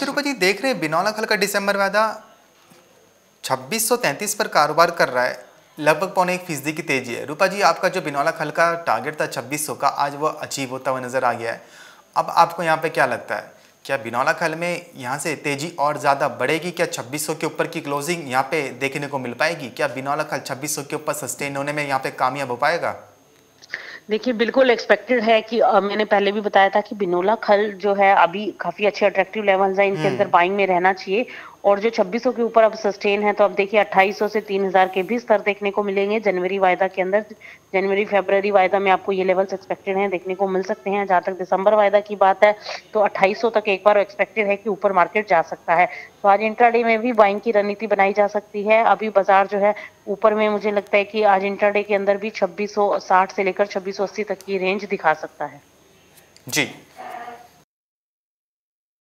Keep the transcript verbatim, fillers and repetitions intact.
वैसे रूपा जी देख रहे हैं बिनौला खल का दिसंबर वायदा छब्बीस सौ तैंतीस पर कारोबार कर रहा है, लगभग पौने एक फीसदी की तेजी है। रूपा जी आपका जो बिनौला खल का टारगेट था छब्बीस सौ का, आज वो अचीव होता हुआ नजर आ गया है। अब आपको यहाँ पे क्या लगता है, क्या बिनौला खल में यहाँ से तेजी और ज़्यादा बढ़ेगी? क्या छब्बीस सौ के ऊपर की क्लोजिंग यहाँ पे देखने को मिल पाएगी? क्या बिनौला खल छब्बीस सौ के ऊपर सस्टेन होने में यहाँ पे कामयाब हो पाएगा? देखिए बिल्कुल एक्सपेक्टेड है कि अ, मैंने पहले भी बताया था कि बिनोला खल जो है अभी काफी अच्छे अट्रैक्टिव लेवल्स हैं, इनके अंदर हम्म। बाइंग में रहना चाहिए। और जो छब्बीस सौ के ऊपर अब सस्टेन है, तो अब देखिए अट्ठाईस सौ से तीन हज़ार के भी स्तर देखने को मिलेंगे जनवरी वायदा के अंदर। जनवरी फरवरी वायदा में आपको ये लेवल्स एक्सपेक्टेड हैं, देखने को मिल सकते हैं। जहां तक दिसंबर वायदा की बात है तो अट्ठाईस सौ तक एक बार एक्सपेक्टेड है कि ऊपर मार्केट जा सकता है। तो आज इंट्राडे में भी बाइंग की रणनीति बनाई जा सकती है। अभी बाजार जो है ऊपर में, मुझे लगता है कि आज इंट्राडे के अंदर भी छब्बीस सौ साठ से लेकर छब्बीस सौ अस्सी तक की रेंज दिखा सकता है। जी।